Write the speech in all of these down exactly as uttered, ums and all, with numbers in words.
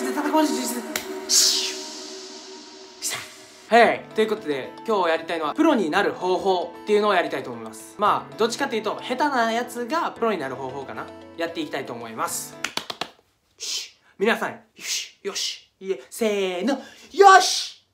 て叩き殺してはい、ということで今日やりたいのはプロになる方法っていうのをやりたいと思います。まあどっちかっていうと下手なやつがプロになる方法かな。やっていきたいと思います。皆さん、よしよしいえせーの、よし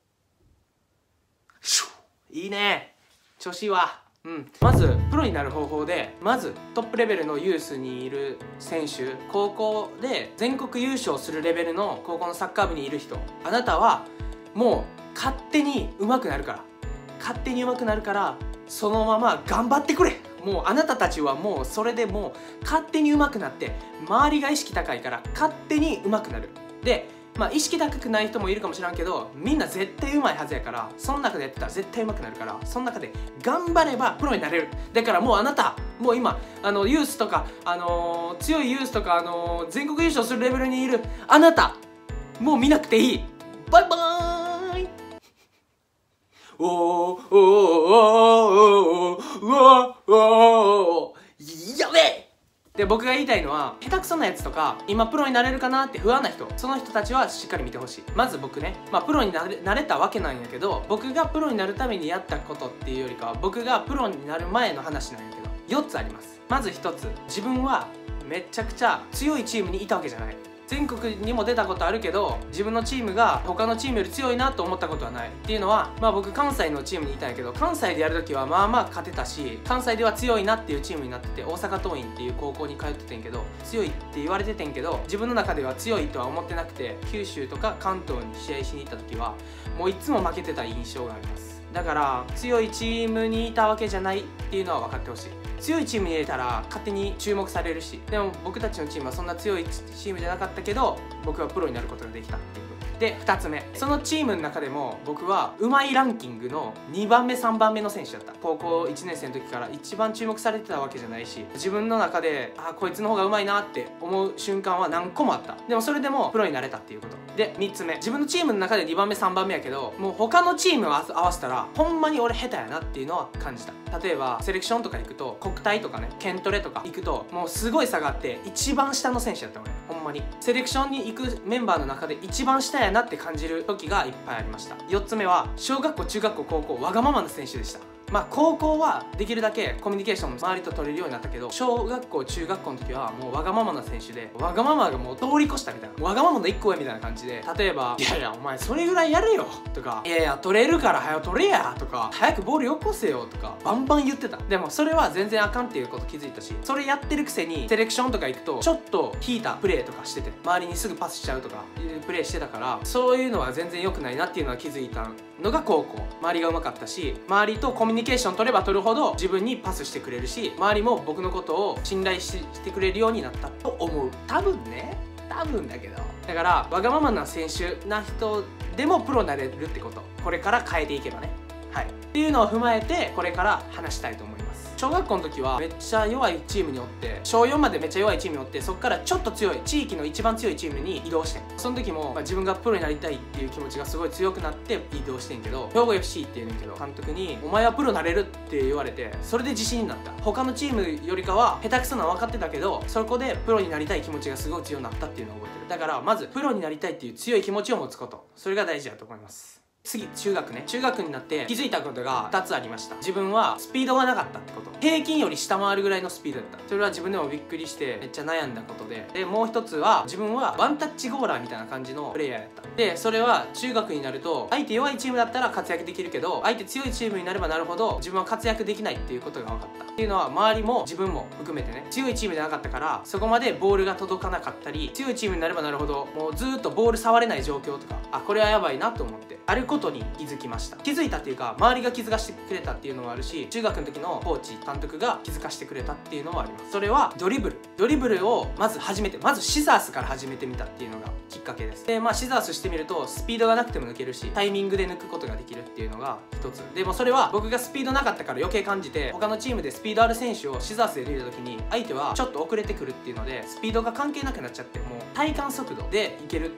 いいね、調子いいわ。うん、まずプロになる方法で、まずトップレベルのユースにいる選手、高校で全国優勝するレベルの高校のサッカー部にいる人、あなたはもう勝手に上手くなるから、勝手に上手くなるからそのまま頑張ってくれ。もうあなたたちはもうそれでもう勝手に上手くなって、周りが意識高いから勝手に上手くなる。でまあ意識高くない人もいるかもしれんけど、みんな絶対上手いはずやから、その中でやってたら絶対上手くなるから、その中で頑張ればプロになれる。だからもうあなたもう今あのユースとか、あのー、強いユースとか、あのー、全国優勝するレベルにいるあなた、もう見なくていい。バイバーイ。おーおーおーおーおーおーおーやべえ。で僕が言いたいのは、下手くそなやつとか今プロになれるかなって不安な人、その人たちはしっかり見てほしい。まず僕ね、まあプロになれ、なれたわけなんやけど、僕がプロになるためにやったことっていうよりかは、僕がプロになる前の話なんやけど、よっつあります。まずひとつ、自分はめちゃくちゃ強いチームにいたわけじゃない。全国にも出たことあるけど、自分のチームが他のチームより強いなと思ったことはない。っていうのは、まあ僕関西のチームにいたんやけど、関西でやるときはまあまあ勝てたし、関西では強いなっていうチームになってて、大阪桐蔭っていう高校に通っててんけど、強いって言われててんけど、自分の中では強いとは思ってなくて、九州とか関東に試合しに行った時はもういつも負けてた印象があります。だから強いチームにいたわけじゃないっていうのは分かってほしい。強いチームに入れたら勝手に注目されるし、でも僕たちのチームはそんな強いチームじゃなかったけど、僕はプロになることができたっていうことで、ふたつめ、そのチームの中でも僕はうまいランキングのにばんめさんばんめの選手だった。高校いちねん生の時から一番注目されてたわけじゃないし、自分の中であこいつの方がうまいなって思う瞬間は何個もあった。でもそれでもプロになれたっていうことで、みっつめ、自分のチームの中でにばんめさんばんめやけど、もう他のチームを合わせたらほんまに俺下手やなっていうのは感じた。例えばセレクションとか行くと、国体とかね、県トレとか行くともうすごい差があって、一番下の選手やった俺、ほんまにセレクションに行くメンバーの中で一番下やなって感じる時がいっぱいありました。よっつめは小学校中学校高校わがままな選手でした。まあ高校はできるだけコミュニケーション周りと取れるようになったけど、小学校中学校の時はもうわがままな選手で、わがままがもう通り越したみたいな、わがままの一個上みたいな感じで、例えば「いやいやお前それぐらいやれよ」とか「いやいや取れるから早く取れや」とか「早くボールよこせよ」とかバンバン言ってた。でもそれは全然あかんっていうこと気づいたし、それやってるくせにセレクションとか行くとちょっと引いたプレーとかしてて、周りにすぐパスしちゃうとかいうプレーしてたから、そういうのは全然良くないなっていうのは気づいたのが高校。周りがうまかったし、周りとコミュニケーション取れば取るほど自分にパスしてくれるし、周りも僕のことを信頼してくれるようになったと思う。多分ね、多分だけど。だからわがままな選手な人でもプロになれるってこと、これから変えていけばね。はい、っていうのを踏まえてこれから話したいと思います。小学校の時はめっちゃ弱いチームにおって、小よんまでめっちゃ弱いチームにおって、そこからちょっと強い地域の一番強いチームに移動して、その時も、まあ、自分がプロになりたいっていう気持ちがすごい強くなって移動してんけど、兵庫 エフシー っていうねんけど、監督に「お前はプロになれる」って言われて、それで自信になった。他のチームよりかは下手くそなの分かってたけど、そこでプロになりたい気持ちがすごい強くなったっていうのを覚えてる。だからまずプロになりたいっていう強い気持ちを持つこと、それが大事だと思います。次、中学ね。中学になって気づいたことがふたつありました。自分はスピードがなかったってこと。平均より下回るぐらいのスピードだった。それは自分でもびっくりしてめっちゃ悩んだことで。で、もう一つは自分はワンタッチゴーラーみたいな感じのプレイヤーやった。で、それは中学になると相手弱いチームだったら活躍できるけど、相手強いチームになればなるほど自分は活躍できないっていうことが分かった。っていうのは周りも自分も含めてね、強いチームじゃなかったからそこまでボールが届かなかったり、強いチームになればなるほどもうずーっとボール触れない状況とか、あ、これはやばいなと思ってあることに気づきました。気づいたっていうか、周りが気づかしてくれたっていうのもあるし、中学の時のコーチ監督が気づかしてくれたっていうのもあります。それはドリブルドリブルをまず始めて、まずシザースから始めてみたっていうのがきっかけです。で、まあシザースしてみるとスピードがなくても抜けるし、タイミングで抜くことができるっていうのが一つ。でもそれは僕がスピードなかったから余計感じて、他のチームでスピードある選手をシザースで入れた時に相手はちょっと遅れてくるっていうので、スピードが関係なくなっちゃって、もう体感速度でいけるっていう。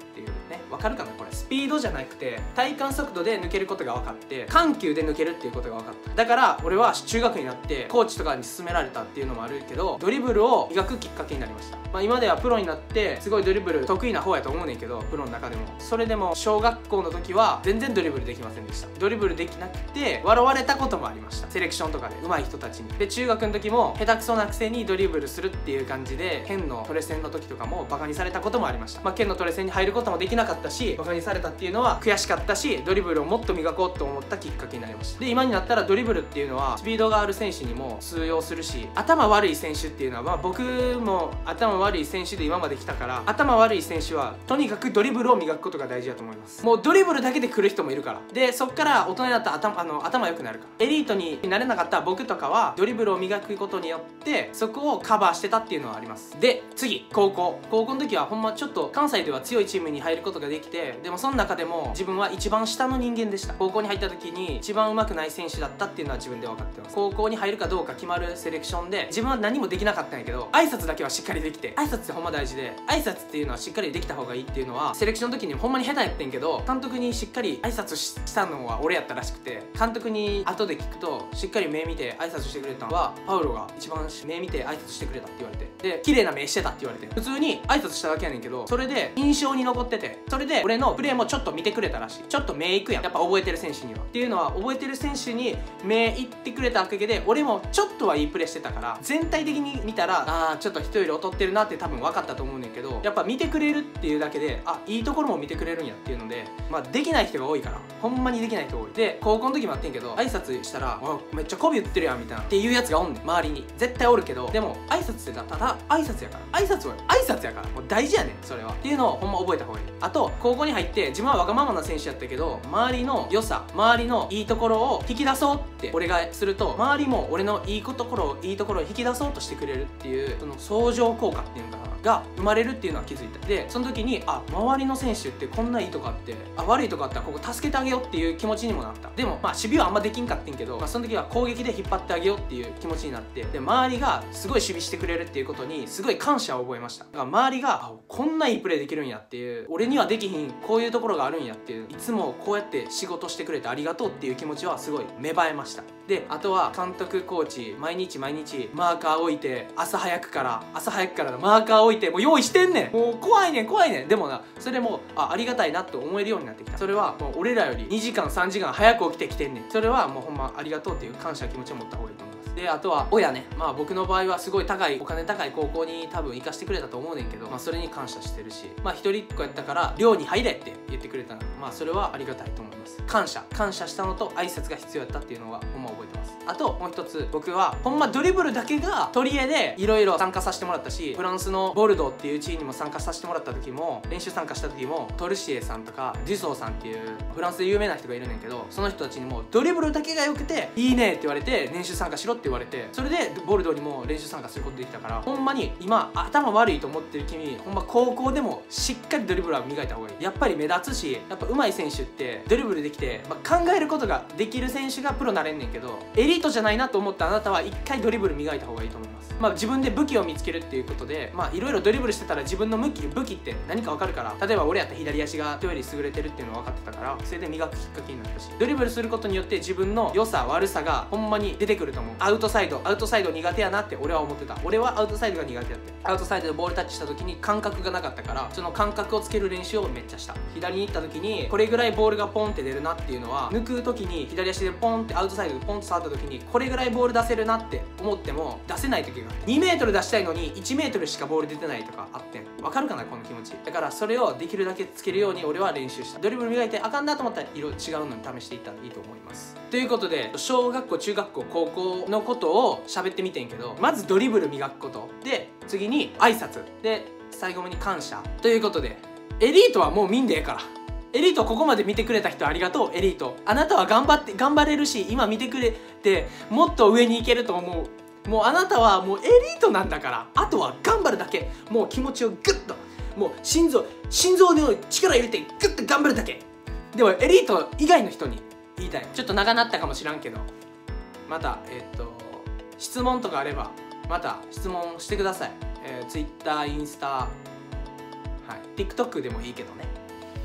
ね、わかるかなこれ。スピードじゃなくて体感速度で抜けることが分かって、緩急で抜けるっていうことが分かった。だから俺は中学になってコーチとかに勧められたっていうのもあるけど、ドリブルを磨くきっかけになりました。まあ今ではプロになってすごいドリブル得意な方やと思うねんけど、プロの中でも。それでも小学校の時は全然ドリブルできませんでした。ドリブルできなくて笑われたこともありました、セレクションとかで上手い人たちに。で中学の時も下手くそなくせにドリブルするっていう感じで、県のトレセンの時とかもバカにされたこともありました。まあ県のトレセンに入ることもできなかったし、バカにされたっていうのは悔しかったし、ドリブルをもっと磨こうと思ったきっかけになりました。で今になったらドリブルっていうのはスピードがある選手にも通用するし、頭悪い選手っていうのは、まあ僕も頭悪い選手で今まで来たから、頭悪い選手はとにかくドリブルを磨くことが大事だと思います。もうドリブルだけで来る人もいるから。でそっから大人になったら頭あの頭良くなるから。エリートになれなかった僕とかはドリブルを磨くことによってそこをカバーしてたっていうのはあります。で次高校高校の時はほんまちょっと関西では強いチームに入ることができて、でもその中でも自分は一番下の人間でした。高校に入った時に一番上手くない選手だったっていうのは自分で分かってます。高校に入るかどうか決まるセレクションで自分は何もできなかったんやけど、挨拶だけはしっかりできて、挨拶ってほんま大事で、挨拶っていうのはしっかりできた方がいいっていうのはセレクションの時にほんまに下手やってんけど、監督にしっかり挨拶したのは俺やったらしくて、監督に後で聞くとしっかり目見て挨拶してくれたのはパウロが一番目見て挨拶してくれたって言われて、で綺麗な目してたって言われて、普通に挨拶しただけやねんけど、それで印象に残ってて、それで俺のプレーもちょっと見てくれたらしい。ちょっと目いくやんやっぱ覚えてる選手にはっていうのは、覚えてる選手に目いってくれたおかげで俺もちょっとはいいプレーしてたから、全体的に見たらあーちょっと人より劣ってるなって多分分かったと思うねんけど、やっぱ見てくれるっていうだけで、あいいところも見てくれるんやっていうので、まあできない人が多いから、ほんまにできない人が多い。で高校の時もあってんけど、挨拶したら「めっちゃ媚び売ってるやん」みたいなっていうやつがおんねん、周りに絶対おるけど、でも挨拶ってただ挨拶やから挨拶は挨拶やからもう大事やねんそれはっていうのをほんま覚えた方がいい。あと高校に入って自分はわがままな選手やったけど、周りの良さ周りのいいところを引き出そうって俺がすると、周りも俺のいいところをいいところを引き出そうとしてくれるっていう、その相乗効果っていうのかなが生まれるっていうのは気づいた。でその時にあ周りの選手ってこんないいとこあって、あ悪いとこあったらここ助けてあげようっていう気持ちにもなった。でもまあ守備はあんまできんかってんけど、まあ、その時は攻撃で引っ張ってあげようっていう気持ちになって、で周りがすごい守備してくれるっていうことにすごい感謝を覚えました。だから周りがあこんないいプレーできるんやっていう、俺にはできひんこういうところがあるんやっていう、いつもこうやって仕事してくれてありがとうっていう気持ちはすごい芽生えました。であとは監督コーチ毎日毎日マーカー置いて、朝早くから朝早くからマーカー置いてもう用意してんねん。もう怖いねん怖いねん。でもなそれもあありがたいなって思えるようになってきた。それはもう俺らよりにじかんさんじかん早く起きてきてんねん。それはもうほんまありがとうっていう感謝の気持ちを持った方がいいと思います。であとは親ね、まあ僕の場合はすごい高いお金高い高校に多分行かしてくれたと思うねんけど、まあそれに感謝してるし、まあ一人っ子やったから寮に入れって言ってくれたの、まあそれはありがたいと思います。感謝感謝したのと挨拶が必要やったっていうのはほんま覚えてます。あともう一つ、僕はほんまドリブルだけが取り柄でいろいろ参加させてもらったし、フランスのボルドーっていうチームにも参加させてもらった時も、練習参加した時もトルシエさんとかデュソーさんっていうフランスで有名な人がいるねんけど、その人たちにもドリブルだけが良くていいねって言われて練習参加しろって言われて、それでボルドーにも練習参加することできたから、ほんまに今頭悪いと思ってる君ほんま高校でもしっかりドリブルは磨いた方がいい。やっぱり目立つし、やっぱ上手い選手ってドリブルできて、まあ、考えることができる選手がプロなれんねんけど、エリートじゃないなと思ったあなたは一回ドリブル磨いた方がいいと思います。まあ自分で武器を見つけるっていうことで、まあいろいろドリブルしてたら自分の武器武器って何か分かるから、例えば俺やったら左足が人より優れてるっていうのは分かってたから、それで磨くきっかけになったし、ドリブルすることによって自分の良さ悪さがほんまに出てくると思う。アウトサイドアウトサイド苦手やなって俺は思ってた。俺はアウトサイドが苦手だって。アウトサイドでボールタッチした時に感覚がなかったから、その感覚をつける練習をめっちゃした。左に行った時にこれぐらいボールがポンって出るなっていうのは、抜く時に左足でポンってアウトサイドでポンって触った時にこれぐらいボール出せるなって思っても出せない時があって、にメートル出したいのにいちメートルしかボール出てないとかあってん。わかるかなこの気持ち。だからそれをできるだけつけるように俺は練習した。ドリブル磨いてあかんなと思ったら色違うのに試していったらいいと思います。ということで小学校中学校高校のことを喋ってみてんけど、まずドリブル磨くことで、次に挨拶で、最後に感謝ということで、エリートはもう見んでええから。エリートここまで見てくれた人ありがとう。エリートあなたは頑張って頑張れるし、今見てくれてもっと上に行けると思う。もうあなたはもうエリートなんだから、あとは頑張るだけ。もう気持ちをグッと、もう心臓心臓の力入れてグッと頑張るだけ。でもエリート以外の人に言いたい。ちょっと長なったかもしらんけど、またえっと質問とかあればまた質問してください。えー、Twitter、インスタ、はい、TikTok でもいいけどね。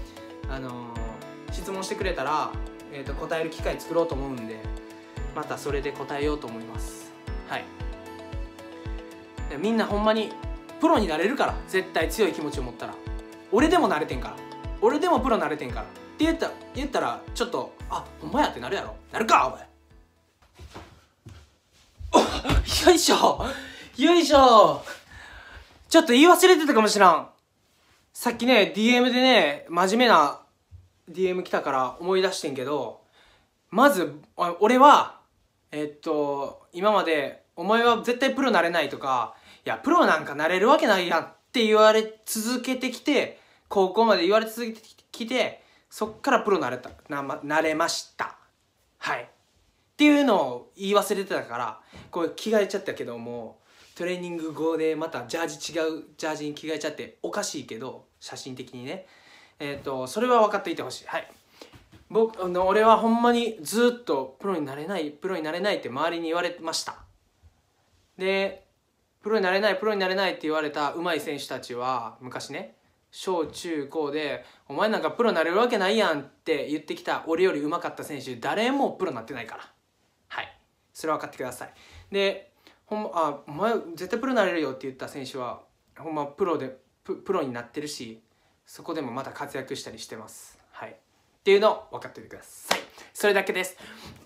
あのー、質問してくれたら、えーと、答える機会作ろうと思うんで、またそれで答えようと思います。はい。みんなほんまにプロになれるから、絶対強い気持ちを持ったら。俺でもなれてんから、俺でもプロなれてんからって言った言ったらちょっと、あ、ほんまやってなるやろ。なるかお前。よいしょよいしょ。ちょっと言い忘れてたかもしらん。さっきね ディーエム でね、真面目な ディーエム 来たから思い出してんけど、まず俺はえっと今までお前は絶対プロなれないとか、いやプロなんかなれるわけないやんって言われ続けてきて、高校まで言われ続けてきて、そっからプロなれたな、ま、なれました。はいっていうのを言い忘れてたから、これ着替えちゃったけども、トレーニング後でまたジャージ違うジャージに着替えちゃっておかしいけど、写真的にね、えっとそれは分かっていてほしい。はい。僕あの俺はほんまにずっとプロになれないプロになれないって周りに言われました。でプロになれないプロになれないって言われた上手い選手たちは昔ね、小中高で「お前なんかプロになれるわけないやん」って言ってきた俺より上手かった選手、誰もプロになってないから。はい、それは分かってください。でほんま、あ、お前絶対プロになれるよって言った選手はほんまプロで プ, プロになってるし、そこでもまた活躍したりしてます。はいっていうのを分かっておいてください。それだけです。